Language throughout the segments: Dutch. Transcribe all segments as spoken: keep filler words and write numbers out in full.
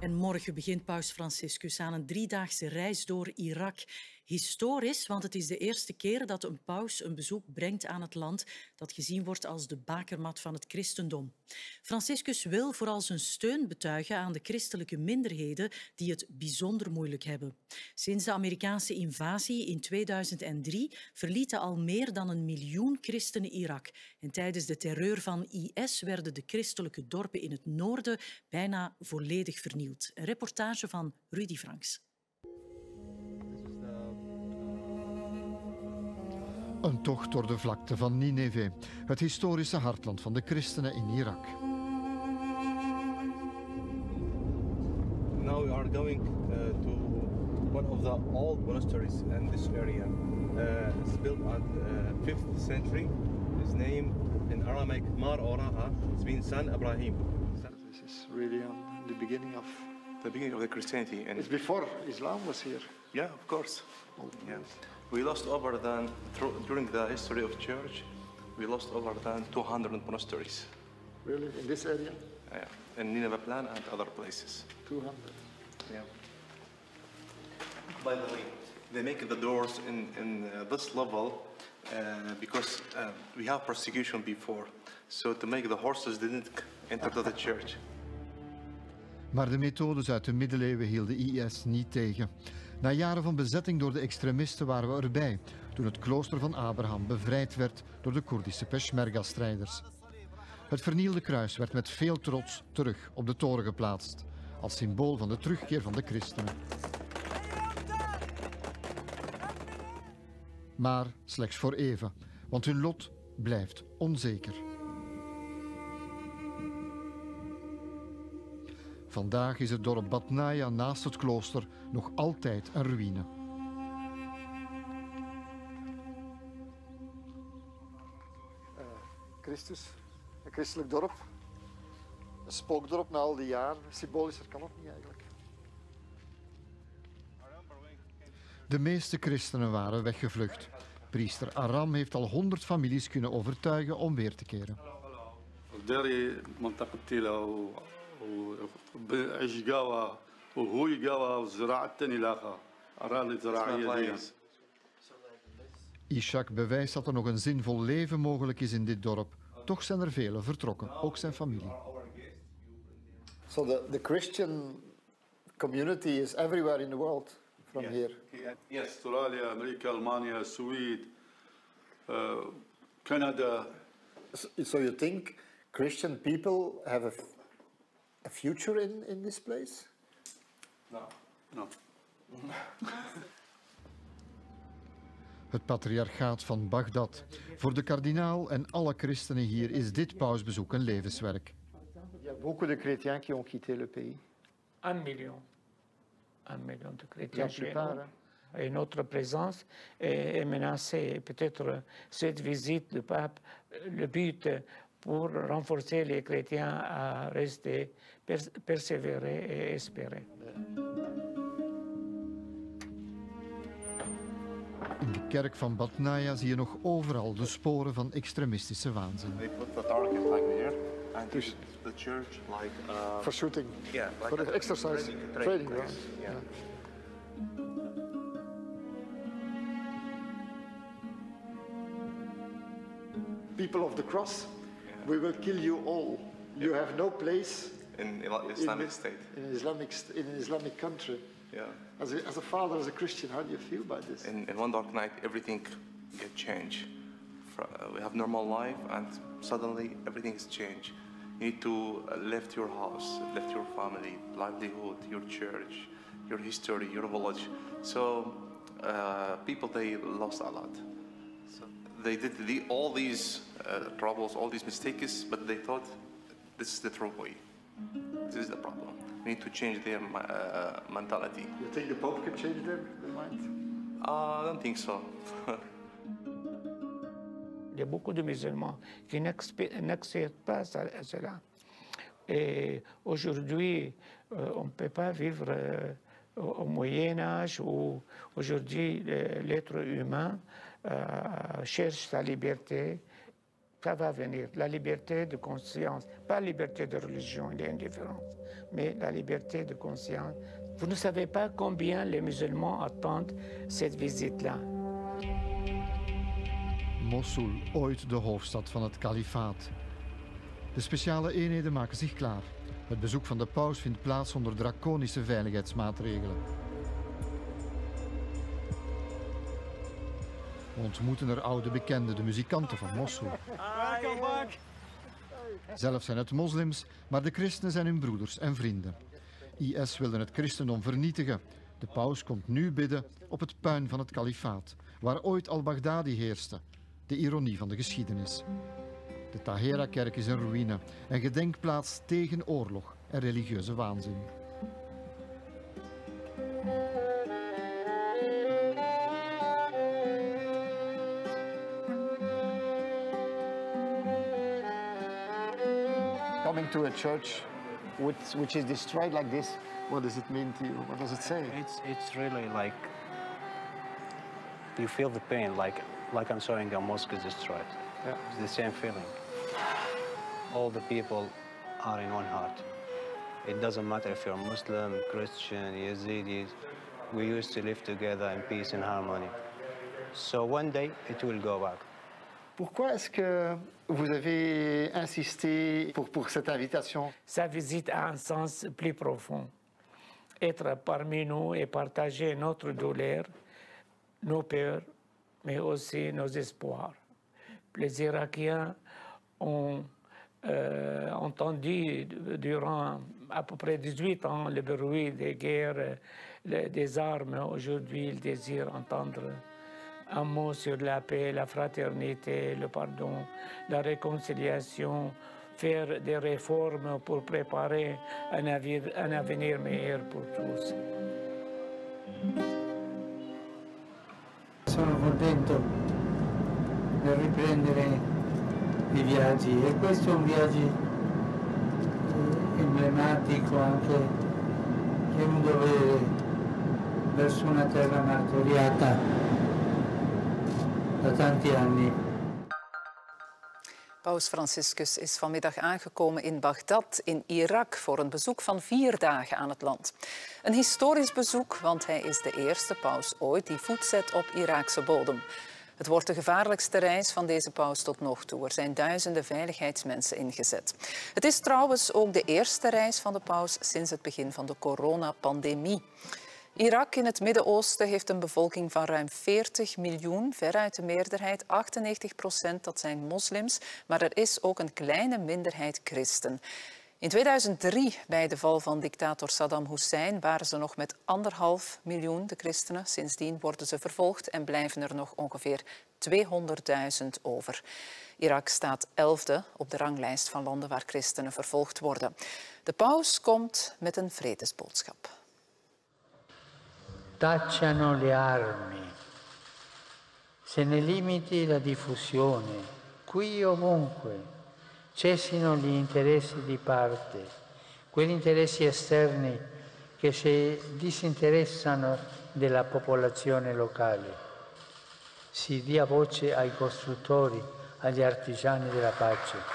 En morgen begint paus Franciscus aan een driedaagse reis door Irak. Historisch, want het is de eerste keer dat een paus een bezoek brengt aan het land dat gezien wordt als de bakermat van het christendom. Franciscus wil vooral zijn steun betuigen aan de christelijke minderheden die het bijzonder moeilijk hebben. Sinds de Amerikaanse invasie in tweeduizend drie verlieten al meer dan een miljoen christenen Irak. En tijdens de terreur van I S werden de christelijke dorpen in het noorden bijna volledig vernield. Een reportage van Rudy Franks. Een tocht door de vlakte van Nineve, het historische hartland van de christenen in Irak. Now we are going uh, to one of the old monasteries in this area. Uh, it's built on the fifth century. Its name in Aramaic Mar Oraha. It's been San Ibrahim. This is really on the beginning of the beginning of the Christianity. And it's before Islam was here. Yeah, of course. Yeah. We lost over than during the history of church. We lost over than two hundred monasteries. Really, in this area? Yeah, in Nineveh Plan and other places. two hundred. Yeah. By the way, they make the doors in in uh, this level uh, because uh, we have persecution before, so to make the horses didn't enter to the church. Maar de methodes uit de middeleeuwen hielden I S niet tegen. Na jaren van bezetting door de extremisten waren we erbij, toen het klooster van Abraham bevrijd werd door de Koerdische Peshmerga-strijders. Het vernielde kruis werd met veel trots terug op de toren geplaatst, als symbool van de terugkeer van de christenen. Maar slechts voor even, want hun lot blijft onzeker. Vandaag is het dorp Batnaia naast het klooster nog altijd een ruïne. Uh, Christus, een christelijk dorp. Een spookdorp na al die jaren. Symbolischer kan het niet eigenlijk. De meeste christenen waren weggevlucht. Priester Aram heeft al honderd families kunnen overtuigen om weer te keren. Ishak bewijst dat er nog een zinvol leven mogelijk is in dit dorp. Toch zijn er velen vertrokken, ook zijn familie. So the, the Christian community is everywhere in the world from yes. here. Yes. Australia, Amerika, Almania, Sweden, uh, Canada. So, so you think Christian people have a, a future in, in this place? No. No. Het patriarchaat van Bagdad. Voor de kardinaal en alle christenen hier is dit pausbezoek een levenswerk. Il y a beaucoup de chrétiens qui ont quitté le pays. Un million. Un million de chrétiens La plupart, et notre présence est menacée. Peut-être cette visite du pape, le but pour renforcer les chrétiens à rester, pers persévérer et espérer. In de kerk van Batnaia zie je nog overal de sporen van extremistische waanzin. They put the target like there, and use the church like uh, for shooting. Yeah, like for the exercise, training, training place. ground. Yeah. Yeah. People of the cross, Yeah. we will kill you all. You have no place In Islamic in, State. in an Islamic in an Islamic country. Yeah. As a, as a father, as a Christian, how do you feel about this? In, in one dark night, everything get changed. Uh, we have normal life, and suddenly everything is changed. You need to uh, left your house, left your family, livelihood, your church, your history, your village. So uh, people, they lost a lot. So they did the, all these uh, troubles, all these mistakes, but they thought this is the true way. This is the problem. We need to change their uh, mentality. You think the Pope can change their, their mind? Uh, I don't think so. Il y a beaucoup de musulmans qui n'acceptent pas cela. Et aujourd'hui, euh, on ne peut pas vivre euh, au Moyen Âge où aujourd'hui l'être humain euh, cherche sa liberté Ça va venir, la liberté de conscience, pas la liberté de religion, il y a une différence, mais la liberté de conscience. Vous ne savez pas combien les musulmans attendent cette visite-là. Mosul, ooit de hoofdstad van het kalifaat. De speciale eenheden maken zich klaar. Het bezoek van de paus vindt plaats onder draconische veiligheidsmaatregelen. We ontmoeten er oude bekenden, de muzikanten van Mosul. Zelf zijn het moslims, maar de christenen zijn hun broeders en vrienden. I S wilde het christendom vernietigen. De paus komt nu bidden op het puin van het kalifaat, waar ooit al-Baghdadi heerste. De ironie van de geschiedenis. De Tahera-kerk is een ruïne, een gedenkplaats tegen oorlog en religieuze waanzin. Coming to a church which, which is destroyed like this, what does it mean to you? What does it say? It's it's really like you feel the pain, like like I'm showing a mosque is destroyed. Yeah. It's the same feeling. All the people are in one heart. It doesn't matter if you're Muslim, Christian, Yazidis. We used to live together in peace and harmony. So one day it will go back. Pourquoi est-ce que vous avez insisté pour, pour cette invitation? Sa visite a un sens plus profond. Être parmi nous et partager notre douleur, nos peurs, mais aussi nos espoirs. Les Irakiens ont euh, entendu durant à peu près dix-huit ans le bruit des guerres, le, des armes. Aujourd'hui, ils désirent entendre un mot sur la paix, la fraternité, le pardon, la réconciliation, faire des réformes pour préparer un avenir, un avenir meilleur pour tous. Sono contento di riprendere i viaggi e questo è un viaggio emblematico anche di un dovere verso una terra martoriata da tanti anni. Paus Franciscus is vanmiddag aangekomen in Bagdad in Irak voor een bezoek van vier dagen aan het land. Een historisch bezoek, want hij is de eerste paus ooit die voet zet op Iraakse bodem. Het wordt de gevaarlijkste reis van deze paus tot nog toe. Er zijn duizenden veiligheidsmensen ingezet. Het is trouwens ook de eerste reis van de paus sinds het begin van de coronapandemie. Irak in het Midden-Oosten heeft een bevolking van ruim veertig miljoen, veruit de meerderheid, achtennegentig procent, dat zijn moslims, maar er is ook een kleine minderheid christen. In tweeduizend drie, bij de val van dictator Saddam Hussein, waren ze nog met anderhalf miljoen, de christenen. Sindsdien worden ze vervolgd en blijven er nog ongeveer tweehonderdduizend over. Irak staat elfde op de ranglijst van landen waar christenen vervolgd worden. De paus komt met een vredesboodschap. Tacciano le armi, se ne limiti la diffusione, qui ovunque, cessino gli interessi di parte, quegli interessi esterni che si disinteressano della popolazione locale. Si dia voce ai costruttori, agli artigiani della pace.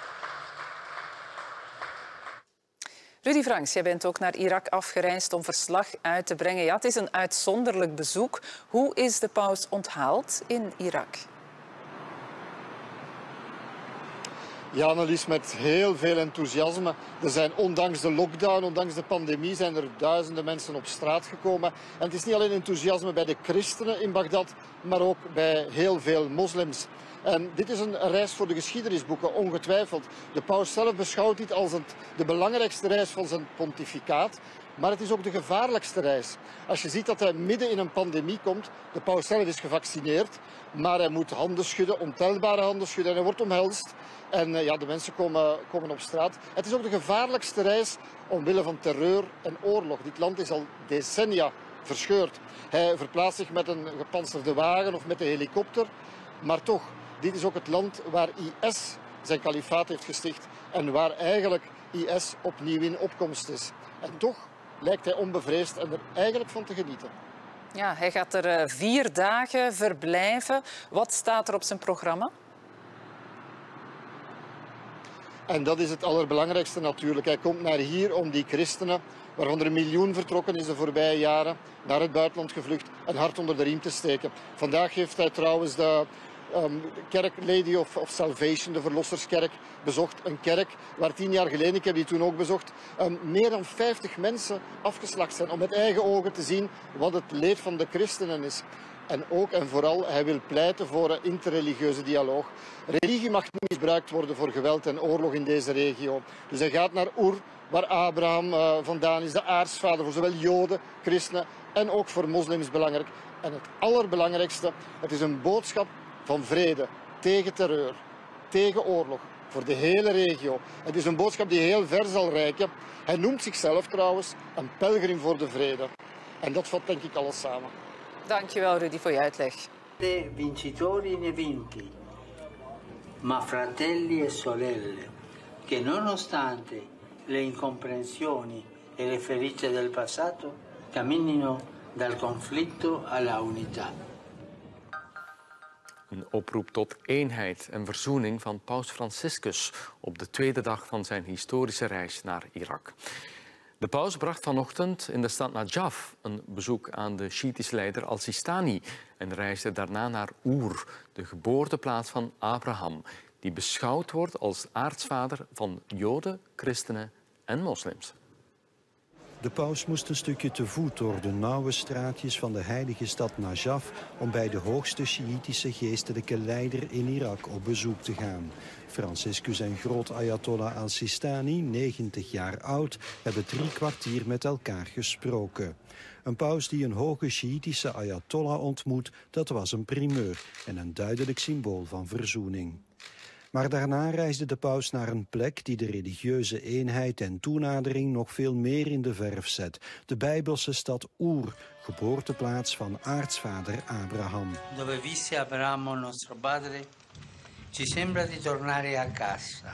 Rudy Franks, jij bent ook naar Irak afgereisd om verslag uit te brengen. Ja, het is een uitzonderlijk bezoek. Hoe is de paus onthaald in Irak? Ja, Annelies, met heel veel enthousiasme. Er zijn ondanks de lockdown, ondanks de pandemie, zijn er duizenden mensen op straat gekomen. En het is niet alleen enthousiasme bij de christenen in Bagdad, maar ook bij heel veel moslims. En dit is een reis voor de geschiedenisboeken, ongetwijfeld. De paus zelf beschouwt dit als het, de belangrijkste reis van zijn pontificaat. Maar het is ook de gevaarlijkste reis. Als je ziet dat hij midden in een pandemie komt, de paus zelf is gevaccineerd, maar hij moet handen schudden, ontelbare handen schudden en hij wordt omhelst. En uh, ja, de mensen komen, komen op straat. Het is ook de gevaarlijkste reis omwille van terreur en oorlog. Dit land is al decennia verscheurd. Hij verplaatst zich met een gepantserde wagen of met een helikopter. Maar toch, dit is ook het land waar I S zijn kalifaat heeft gesticht en waar eigenlijk I S opnieuw in opkomst is. En toch lijkt hij onbevreesd en er eigenlijk van te genieten. Ja, hij gaat er uh, vier dagen verblijven. Wat staat er op zijn programma? En dat is het allerbelangrijkste natuurlijk. Hij komt naar hier om die christenen, waarvan er een miljoen vertrokken is de voorbije jaren, naar het buitenland gevlucht, een hart onder de riem te steken. Vandaag heeft hij trouwens de um, kerk Lady of, of Salvation, de Verlosserskerk, bezocht. Een kerk waar tien jaar geleden, ik heb die toen ook bezocht, um, meer dan vijftig mensen afgeslacht zijn om met eigen ogen te zien wat het leed van de christenen is. En ook en vooral, hij wil pleiten voor een interreligieuze dialoog. Religie mag niet misbruikt worden voor geweld en oorlog in deze regio. Dus hij gaat naar Ur, waar Abraham uh, vandaan is, de aartsvader voor zowel Joden, christenen en ook voor moslims belangrijk. En het allerbelangrijkste, het is een boodschap van vrede, tegen terreur, tegen oorlog, voor de hele regio. Het is een boodschap die heel ver zal reiken. Hij noemt zichzelf trouwens een pelgrim voor de vrede. En dat vat denk ik alles samen. Dankjewel Rudy voor je uitleg. De vincitori ne vinti, ma fratelli e sorelle, che nonostante le incomprensioni e le ferite del passato, camminino dal conflitto alla unità. Een oproep tot eenheid en verzoening van paus Franciscus op de tweede dag van zijn historische reis naar Irak. De paus bracht vanochtend in de stad Najaf een bezoek aan de Sjiitische leider al-Sistani en reisde daarna naar Ur, de geboorteplaats van Abraham, die beschouwd wordt als aartsvader van Joden, christenen en moslims. De paus moest een stukje te voet door de nauwe straatjes van de heilige stad Najaf om bij de hoogste Sjiitische geestelijke leider in Irak op bezoek te gaan. Franciscus en groot Ayatollah al-Sistani, negentig jaar oud, hebben drie kwartier met elkaar gesproken. Een paus die een hoge Sjiitische Ayatollah ontmoet, dat was een primeur en een duidelijk symbool van verzoening. Maar daarna reisde de paus naar een plek die de religieuze eenheid en toenadering nog veel meer in de verf zet. De Bijbelse stad Ur, geboorteplaats van aartsvader Abraham. Dove visse Abramo nostro padre, ci sembra di tornare a casa.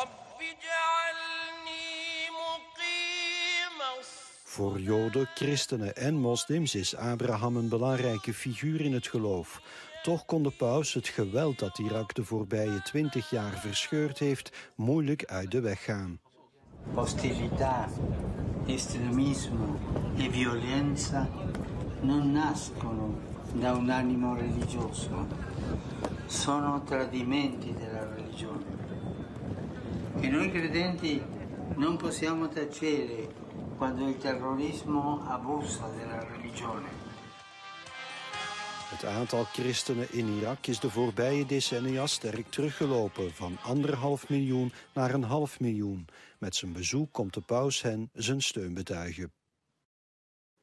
Voor Joden, christenen en moslims is Abraham een belangrijke figuur in het geloof. Toch kon de paus het geweld dat Irak de voorbije twintig jaar verscheurd heeft moeilijk uit de weg gaan. Hostilità, estremismo e violenza non nascono da un animo religioso, sono tradimenti della religione. E noi credenti non possiamo tacere quando il terrorismo abusa della religione. Het aantal christenen in Irak is de voorbije decennia sterk teruggelopen, van anderhalf miljoen naar een half miljoen. Met zijn bezoek komt de paus hen zijn steun betuigen.